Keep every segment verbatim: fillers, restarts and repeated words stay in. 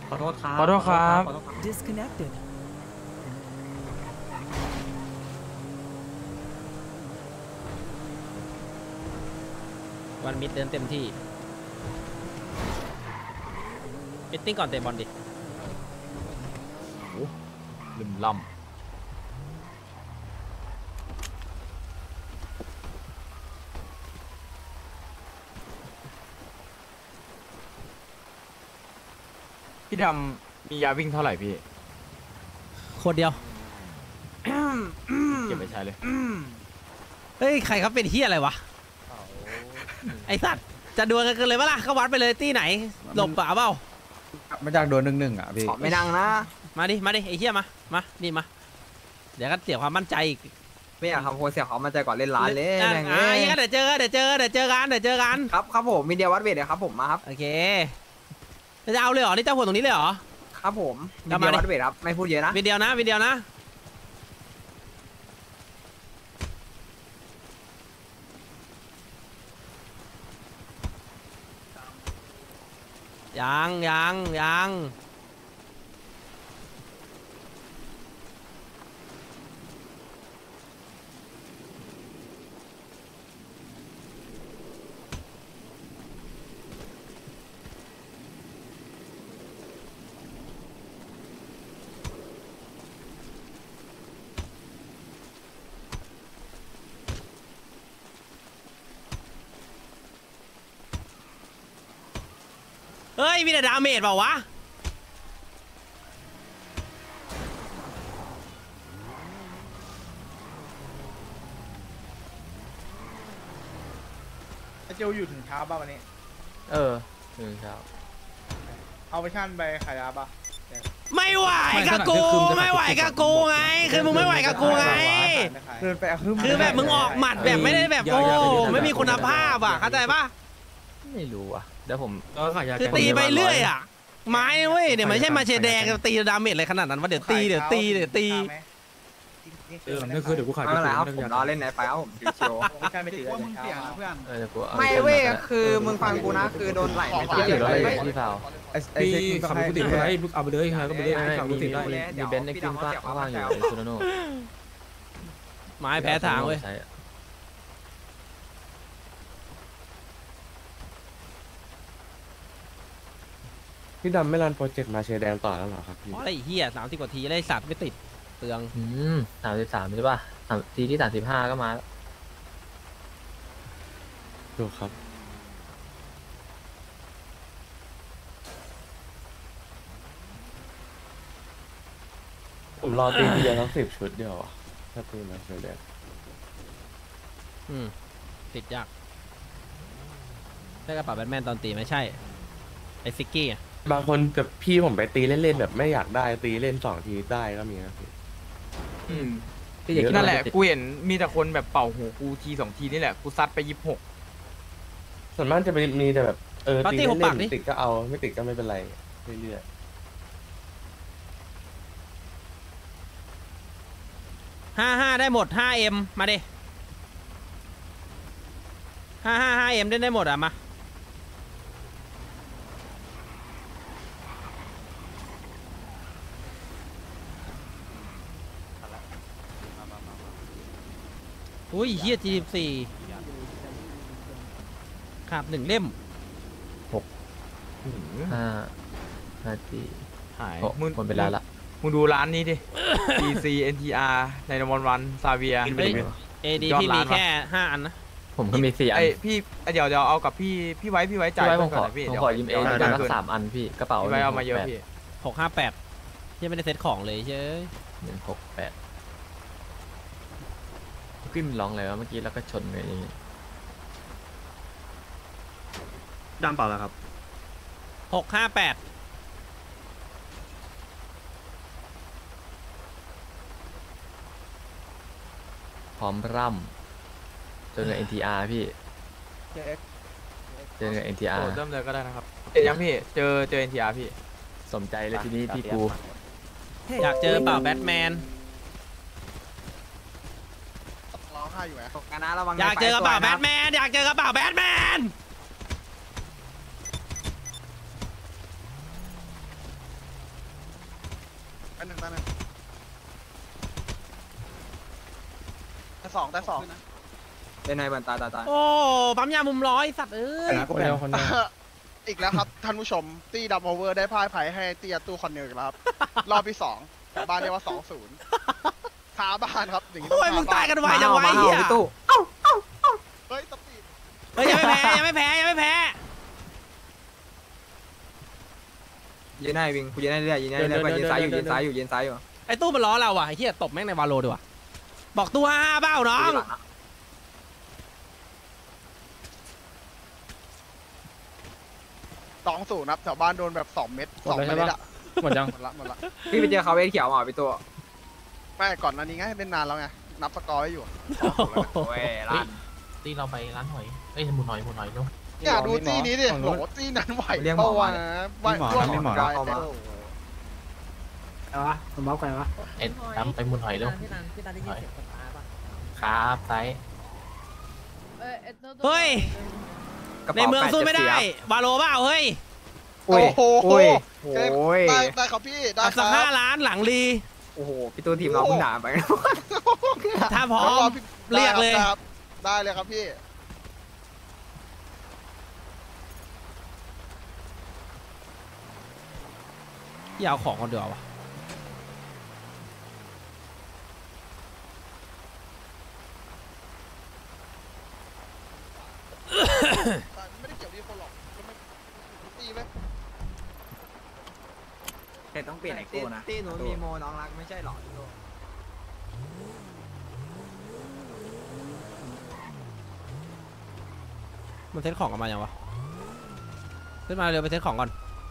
ขอโทษครับขอโทษครับ Disconnected. วันมิดเดินเต็มที่มิตติ้งก่อนเตะบอลดิลืมล่ำพี่ดำมียาวิ่งเท่าไหร่พี่คนเดียวเก็บไปใช้เลยเฮ้ยใครเขาเป็นเฮียอะไรวะไอสัตว์จะดวลกันกันเลยปะล่ะก็วัดไปเลยตี้ไหนหลบเปล่าเปล่าไม่จากโดนหนึ่งหนึ่งอ่ะพี่ไม่นั่งนะมาดิมาดิไอเฮียมามานี่มาเดี๋ยวก็เสียความมั่นใจอีกไม่อยากทำโคเสียเขามันใจก่อนเล่นร้านเลยอ่ะแม่งอ่ะเอ้ยเฮียเดี๋ยวเจอกันเดี๋ยวเจอกันเดี๋ยวเจอกันเดี๋ยวเจอกันครับครับผมมีเดียวัดเวทเลยครับผมมาครับโอเคจะเอาเลยเหรอนี่เจ้าหัวตรงนี้เลยเหรอครับผมมีเอาเดีมาย ดิวัดเวทครับไม่พูดเยอะนะวิดีโอนะวิดีโอนะยังยังยังเฮ้ยมีแต่ดาเมจเปล่าวะเจลอยู่ถึงเช้าป่ะวันนี้เออถึงเช้าเอาไปชั่นไปขายยาป่ะไม่ไหวกับกูไม่ไหวกับกูไงคือมึงไม่ไหวกับกูไงเดินไปเอาขึ้นคือแบบมึงออกหมัดแบบไม่ได้แบบโอ้ไม่มีคุณภาพอ่ะเข้าใจปะไม่รู้อ่ะเดี๋ยวผมคือตีไปเรื่อยอ่ะไม้เว้ยเนี่ยไม่ใช่มาเชแดงตีดาเมจอะไรขนาดนั้นวะเดี๋ยวตีเดี๋ยวตีเดี๋ยวตีเออไม่คือเดี๋ยวกูขายไม่เป็นไรครับผมรอเล่นไหนไปครับผมชิวไม่ใช่ไม่ถือว่ามึงเสี่ยงนะเพื่อนเออเดี๋ยวกูอาๆไม่เว้ยคือมึงฟังกูนะคือโดนไหลไม่พี่ตายถือรถเลเลยยพี่ฟาวไอ้ไอ้พี่เซ็กมึงขับให้กูติดไปเอาไปเลยใครก็ไปเลยไม่ไม่ขับมีกูติดได้มีมีเบนซ์ในฟิล์มป้าว่างอยู่ในซูโนโน่ไม้แพ้ทางเว้ยใช้พี่ดำไม่รันโปรเจกต์มาเชยร์แดงต่อแล้วเหรอครับพี่เพราะไอ้เหี้ยสามสิบกว่าทีได้สัตว์ไม่ติดเปลืองอืมสามสิบสามใช่ป่ะสามทีที่สามสิบห้าก็มาแล้วดูครับผมรอตีทีเดียวทั้งสิบชุดเดียวอ่ะถ้าตีมาเชยร์แดงอืมติดยากได้กระเป๋าแบทแมนตอนตีไม่ใช่ไอ้ซิกกี้อ่ะบางคนแบบพี่ผมไปตีเล่นๆแบบไม่อยากได้ตีเล่นสองทีได้ก็มีนะพี่อืมพี่อย่าคิดนั่ว่านแหละจะติดกูเห็นมีแต่คนแบบเป่าหูกูทีสองทีนี่แหละกูซัดไปยี่สิบหกส่วนมากจะเป็นมีแต่แบบเออตีเล่นๆติดก็เอาไม่ติดก็ไม่เป็นไรเรื่อยห้าห้าได้หมดห้าเอ็มมาดิห้าห้าห้าเอ็มได้ได้หมดอ่ะมาอุ้ยเฮียจีสี่ขาดหนึ่งเล่มห้าห้าทีหายโอ้มึงหมดเวลาละมึงดูร้านนี้ดิ ดี ซี เอ็น ที อาร์ ในนวันวันซาเวียเฮ้ยเอดียอดพี่ร้ามีนวะแค่ห้าอันนะผมก็มีสี่อันไอพี่เดี๋ยวเดี๋ยวเอากับพี่พี่ไว้พี่ไว้จ่ายพี่ไว้ผมก่ขออนนะพี่ผมเดี๋ยวขอยืมเอดี๋งยวกันดี๋สัยวกสามอันพี่กระเป๋าพี่ไว้เอามาเยอะพี่หกห้าแปดยังไม่ได้เซ็ตของเลยเช้ยหนึ่งหกแปดขึ้นร้องอะไรวะเมื่อกี้แล้วก็ชนเลยอย่างงี้ดำเปล่าแล้วครับหกห้าแปดพร้อมร่ำเจอเงิน เอ็น ที อาร์ พี่เจอเงิน เอ็น ที อาร์โอ้เริ่มเลยก็ได้นะครับเจอยังพี่เจอเจอ เอ็น ที อาร์ พี่สมใจเลยทีนี้พี่กูอยากเจอเปล่าแบทแมนร้องไห้อยู่ไหมกันนะระวังอยากเจอกระเป๋าแบทแมนอยากเจอกระเป๋าแบทแมนอันหนึ่งอันหนึ่งแต่สองแต่สองเล่นในบันตายตายตายโอ้ปั๊มยามุมร้อยสัตว์เอ้ยคนเดียวคนเดียวอีกแล้วครับ ท่านผู้ชมตีดับโอเวอร์ได้พ่ายไพ่ให้ตียัดตู้คอนเนอร์อีกแล้วครับ รอบที่สองแต่บ้านเรียกว่าสองศูนย์ท้าบ้านครับอย่างนี้ต้โอ้ยท้มึงตายกันไวมาจังเอาไวะมาไอ้เอาเหี้ยพี่ตู้เฮ้ยสปีดเฮ้ยยังไม่แพ้ยังไม่แพ้ยังไม่แพ้ยืนได้วิงกูยืนได้เรื่อยยืนได้เรื่อยไปยืนซ้ายอยู่ยืนซ้ายอยู่ยืนซ้ายอยู่ไอ้ตู้มันล้อเราว่ะไอ้เหี้ยตบแม่งในวาโลดีกว่าบอกตู้ห้าเบ้าน้องสองศูนย์ครับแถวบ้านโดนแบบสองเม็ดสองเม็ดอะหมดยังหมดละหมดละพี่ไปเจอเขาเวทเขียวมาพี่ตู้ไม่ก่อนหน้านี้ไงเล่นนานแล้วไงนับสกอร์ไว้อยู่โอ้ยร้านตีเราไปร้านหอยเอ้ยหมูหน่อยหมูหน่อยลูกอย่าดูตีนี้ดิโหตีนั้นไหวเปล่าวะไหวร่วงไหวแต่เอ็ดตามไปหมูหน่อยลูกหน่อยครับไซส์เฮ้ยในเมืองสู้ไม่ได้วาโลเปล่าเฮ้ยโอ้ยโอ้ยโอ้ยได้ได้ครับพี่ได้เอาคสัรักบห้าล้านหลังรีโอ้โหพี่ตู้ทีมเราเพิ่งด่าไปถ้าพร้อมเรียกเลยได้เลยครับพี่อย่าเอาของก่อนเดี๋ยวาวะไม่ได้เกี่ยวที่คนหรอกตีไหมแต่ต้องเปลี่ยนไอโก้นะตีหนูมีโมน้องรักไม่ใช่หรอพี่ตู้มันเซ็ตของกันมายังวะขึ้นมาเร็วไปเซ็ตของก่อน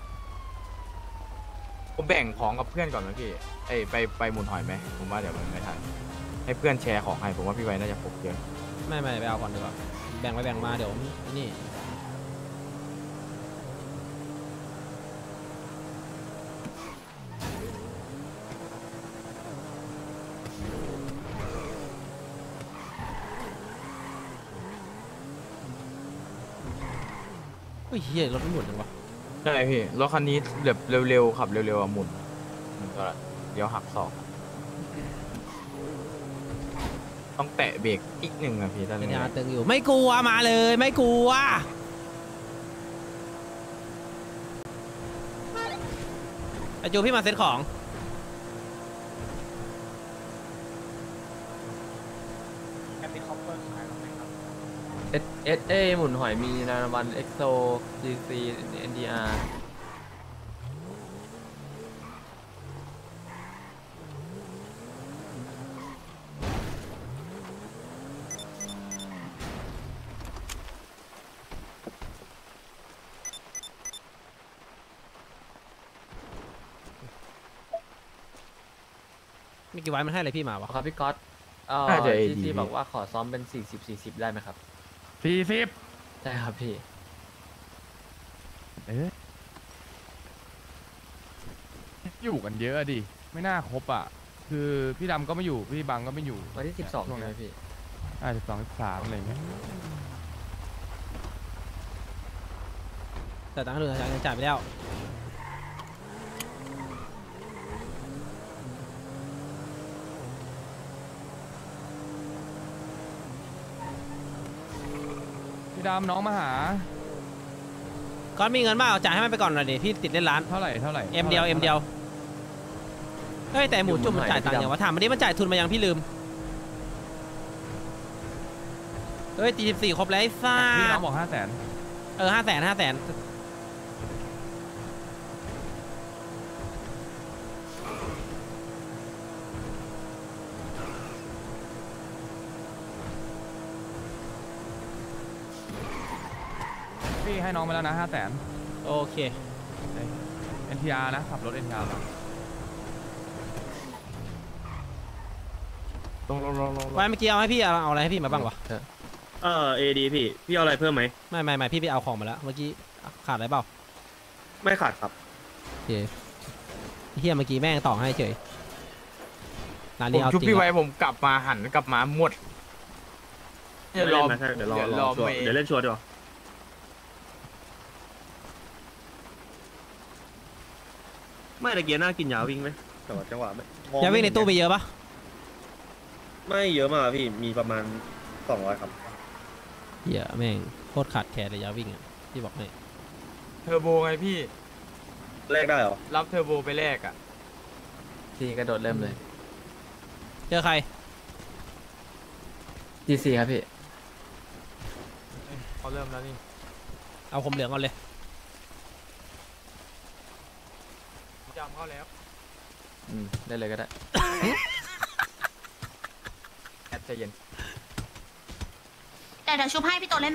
ผมแบ่งของกับเพื่อนก่อนไหมพี่เอ้ยไปไปหมุนหอยไหมผมว่าเดี๋ยวมันไม่ทันให้เพื่อนแชร์ของให้ผมว่าพี่ไว้น่าจะพกเยอะไม่ไม่ไปเอาก่อนดีกว่าแบ่งไปแบ่งมาเดี๋ยวนี่ เฮ้ยเฮียรถไม่หมุนจังวะใช่พี่รถคันนี้แบบเร็วๆขับเร็วๆอะหมุนมันก็เดี๋ยวหักศอกต้องแตะเบรกอีกหนึ่งอะพี่ท่านเป็นยาตึงอยู่ไม่กลัวมาเลยไม่กลัวไอจูพี่มาเซ็ตของเอสเอสเอหมุนหอยมีนานาวันเอ็กโซจีซีเอ็นดีอาร์มีกี่วันมันให้อะไรพี่มาวะครับพี่ก๊อตเอ่อน่าจะเอจีดีซีบอกว่าขอซ้อมเป็นสี่สิบสี่สิบได้ไหมครับสี่สิบใช่ครับพี่เอ๊ะอยู่กันเยอะดิ ไม่น่าครบอ่ะ คือพี่ดำก็ไม่อยู่ พี่บังก็ไม่อยู่วันที่สิบสองใช่ไหมพี่อ่าสิบสองสิบสามอะไรเงี้ยแต่ตังค์เหลือจ่ายไปแล้วพี่ดำน้องมาหาก้อนมีเงินเปล่าจ่ายให้มันไปก่อนหน่อยดิพี่ติดเล่นร้านเท่าไหร่เท่าไหร่เอ็มเดียวเอ็มเดียวเฮ้ยแต่หมูจุ่มมันจ่ายตังค์ยังวะถามมันดิมันจ่ายทุนมายังพี่ลืมเฮ้ยตีสิบสี่ครบแล้วไอ้ซ่าพี่น้องบอกห้าแสนเออห้าแสนห้าแสนพี่ให้น้องไปแล้วนะห้าแสนโอเคเอ็นทีอาร์นะขับรถเอ็นทีอาร์มาลงลงลงลงไว้เมื่อกี้เอาให้พี่เอาเอาอะไรให้พี่มาบ้างวะเออเอดีพี่ พี่เอาอะไรเพิ่มไหมไม่ไม่ไม่พี่ไปเอาของมาแล้วเมื่อกี้ขาดอะไรเปล่าไม่ขาดครับโอเคเฮียเมื่อกี้แม่งต่อให้เฉยร้านผนี้มเอาจชุบริงพี่ไว้อะผมกลับมาหันกลับมาหมดเดี๋ยวรอเดี๋ยวรอรอชัวร์เดี๋ยวเล่นชัวร์ดีกว่าไม่ตะเกียร์หน้ากินยาวิ่งไหมแต่ว่าจังหวะไม่ยาวิ่งในตู้ไปเยอะปะไม่เยอะมากพี่มีประมาณสองร้อยครับเหี้ยแม่งโคตรขาดแคลนเลยยาวิ่งอ่ะที่บอกให้เทอร์โบไงพี่แลกได้เหรอรับเทอร์โบไปแลกอ่ะทีกระโดดเริ่มเลยเจอใครจีซีครับพี่เขาเริ่มแล้วนี่เอาผมเหลืองก่อนเลยจำเข้าแล้วอืมได้เลยก็ได้แอดใจเย็นแต่เดี๋ยวชุบให้พี่โตเล่น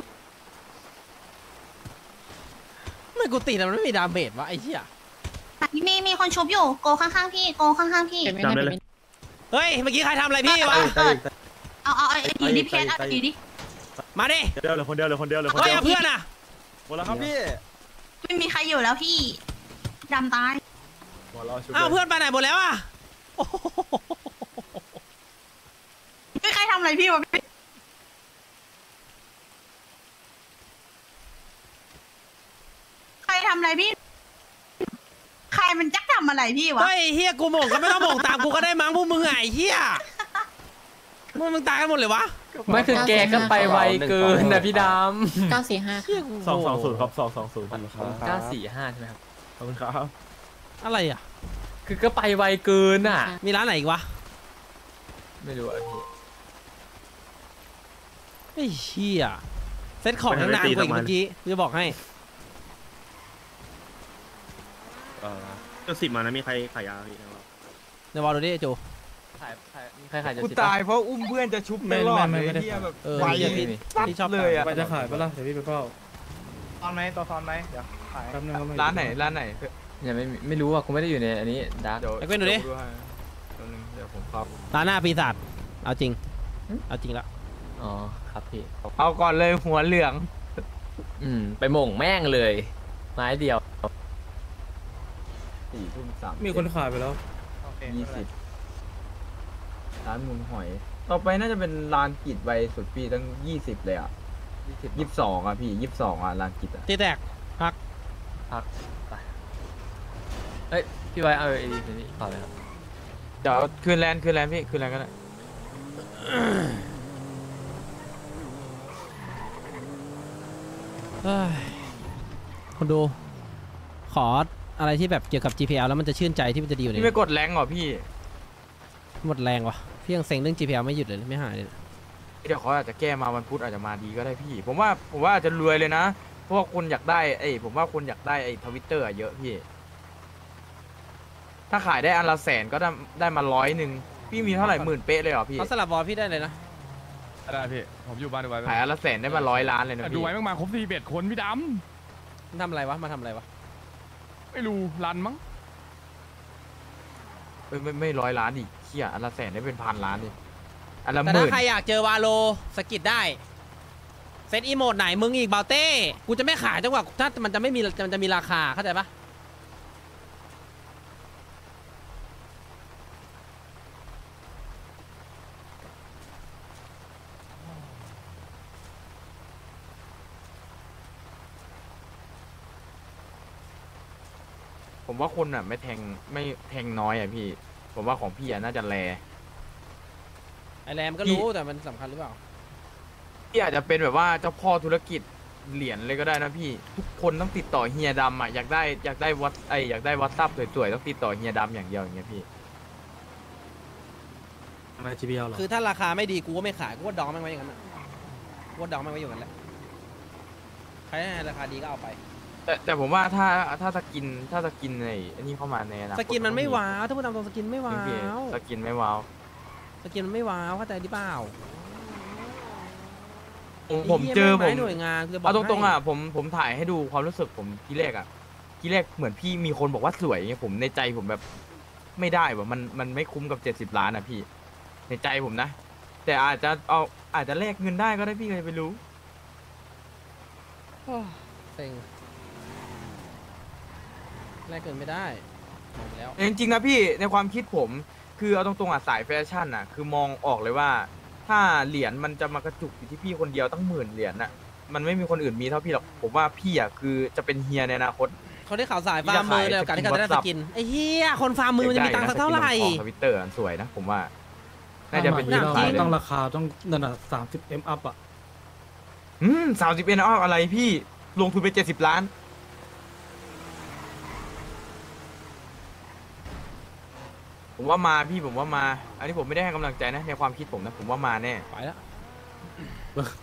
ไม่กูตีแต่มันไม่มีดาเมจวะไอ้เหี้ยมีมีคนชุบอยู่โกข้างๆพี่โกข้างๆพี่จำได้เลยเฮ้ยเมื่อกี้ใครทำอะไรพี่วะเกิดเอาเอาไอ้ดีดิเพชรเอาดีดิมาดิเดียวเลยคนเดียวเลยคนเดียวเลยคนเฮ้ยเดียวเอาเพื่อนอ่ะหมดแล้วครับพี่ไม่มีใครอยู่แล้วพี่ดำตายหมดแล้วชุบอ้าวเพื่อนไปไหนหมดแล้วอ่ะโอ้โหไม่ใครทำอะไรพี่วะพี่ใครทำอะไรพี่ใครมันจักทำอะไรพี่วะเฮ้ยเฮียกูโหม่งก็ไม่ต้องโหม่งตามกูก็ได้มั้งพวกมึงไงเฮียมึงมึงตายกันหมดเลยวะไม่คือแกก็ไปไวเกินนะพี่ดเก้าสี่ห้าเฮียกูสองสองศูนย์ครับสองสองศูนย์ำเก้าสี่ห้าใช่ไหมครับขอบคุณครับอะไรอ่ะคือก็ไปไวเกินอ่ะมีร้านไหนอีกวะไม่รู้อ่ะพี่ไอ้เฮียเซ็ตของยังนานกว่าอีกเมื่อกี้กูจะบอกให้เออก็สิบมานะมีใครขายยาพี่ในวอลดูดิจูถ่ายถ่ายมีใครขายจะกูสิบตายเพราะอุ้มเพื่อนจะชุบตลอดเลยเฮียแบบเออไวเฮียพี่สัตพี่ชอบว์เลยอ่ะไปจะขายปะล่ะเดี๋ยวพี่ไปเฝ้าตอนไหมตัวตอนไหมเดี๋ยวขายแป๊บนึงครับร้านไหนร้านไหนยังไม่ไม่รู้อ่ะกูไม่ได้อยู่ในอันนี้ดาร์กเดี๋ยวไอ้เว้นดูดิให้แป๊บนึงเดี๋ยวผมครับร้านหน้าปีศาจเอาจริงเอาจริงละอ๋อครับพี่เอาก่อนเลยหัวเหลืองอืมไปหม่งแม่งเลยไม้เดียวสี่ทุ่มสามมีคนขายไปแล้วยี่สิบร้านมุนหอย ต่อไปน่าจะเป็นร้านกิจไวสุดพี่ตั้งยี่สิบเลยอ่ะยี่สิบยี่สิบสองอ่ะพี่ยี่สิบสองอ่ะร้านกิจอ่ะตีแตกพักพักไปเฮ้ยพี่ไว้เอาไอ้นี่นี่ต่อเลยครับเดี๋ยวคืนแลนด์คืนแลนด์พี่คืนแลนด์ก็ได้เฮ้ยคนดู ขออะไรที่แบบเกี่ยวกับ จี พี แอล แล้วมันจะชื่นใจที่มันจะดีอยู่พี่เนี่ไม่ยกดแรงเหรอพี่หมดแรงว่ะพี่ยังเซ็งเรื่อง จี พี แอล ไม่หยุดเลยไม่หายเลยเดี๋ยวเขาอาจจะแก้มาวันพุธอาจจะมาดีก็ได้พี่ ผมว่าผมว่าอาจจะรวยเลยนะ เพราะว่าคนอยากได้ไอ้ยผมว่าคนอยากได้ไอ้ทวิตเตอร์เยอะพี่ ถ้าขายได้อันละแสนก็ได้ได้มาร้อยหนึ่งพี่มีเท่าไหร่หมื่นเป๊ะเลยเหรอพี่เขาสลับบอลพี่ได้เลยนะได้พี่ ผมอยู่บ้านดูไว้ขายอันละแสนได้มาร้อยล้านเลยนะดูพี่ไว้มากๆครบสี่เบ็ดคนพี่ดมันทำอะไรวะมาทำอะไรวะำไม่รู้รันมั้งเอ้ยไม่ไม่ร้อยล้านอีกเขี้ยอันละแสนได้เป็นพันล้านดิอันละหแต่มื่ถ้าน ใครอยากเจอวาโลสกิดได้เซตอีโมดไหนมึงอีกเบาเต้กูจะไม่ขายจนกว่าถ้ามันจะไม่มีมันจะมีราคาเข้าใจปะผมว่าคนอ่ะไม่แทงไม่แทงน้อยอ่ะพี่ ผมว่าของพี่อ่ะน่าจะแลไอแรมก็รู้แต่มันสำคัญหรือเปล่าพี่อาจจะเป็นแบบว่าเจ้าพ่อธุรกิจเหรียญเลยก็ได้นะพี่ ทุกคนต้องติดต่อเฮียดำอ่ะอยากได้อยากได้วัดไออยากได้วัดซับสวยๆต้องติดต่อเฮียดำอย่างเดียวอย่างเงี้ยพี่มาจีพีเอลหรอคือถ้าราคาไม่ดีกูก็ไม่ขายกูก็ดองแม่งไว้อย่างนั้นน่ะกูก็ดองแม่งไว้อย่างนั้นแหละใครให้ราคาดีก็เอาไปแต่แต่ผมว่าถ้าถ้าสกินถ้าสกินไอ้อันนี้เข้ามาในอนาคตสกินมันไม่ว้าวถ้าพูดตามตรงสกินไม่ว้าจริงๆวสกินไม่ว้าวสกินมันไม่ว้าวเข้าใจหรือเปล่าผมผมไหี้ยเจอแม่งผไม้มหน่วยงานกูจะบอกเอาตรงๆให้อ่ะผมผมถ่ายให้ดูความรู้สึกผมทีแรกอ่ะทีแรกเหมือนพี่มีคนบอกว่าสวยไงผมในใจผมแบบไม่ได้ว่ะมันมันไม่คุ้มกับเจ็ดสิบล้านอ่ะพี่ ในใจผมนะ แต่อาจจะเอาอาจจะแลกเงินได้ก็ได้พี่ใครจะไปรู้เซ็งแลกเกินไม่ได้บอกไปแล้วจริงๆนะพี่ในความคิดผมคือเอาตรงๆอ่ะสายแฟชั่นอ่ะคือมองออกเลยว่า ถ้าเหรียญมันจะมากระจุกอยู่ที่พี่คนเดียวตั้งหมื่นเหรียญน่ะมันไม่มีคนอื่นมีเท่าพี่หรอกผมว่าพี่อ่ะคือจะเป็นเฮียในอนาคตเขาได้ข่าวสายฟาร์มมือเลยโอกาสที่เขาจะได้สกินไอ้เหี้ยคนฟาร์มมือมันจะมีตังค์สักเท่าไหร่ทวิตเตอร์สวยนะผมว่าน่าจะเป็นหนังจริงต้องราคาต้องนั่นน่ะสามสิบเอ็มอัพอ่ะอืมสามสิบเอ็นอ้ออะไรพี่ลงทุนไปเจ็ดสิบล้านผมว่ามาพี่ผมว่ามา อันนี้ผมไม่ได้ให้กำลังใจนะในความคิดผมนะผมว่ามาแน่ไปแล้ว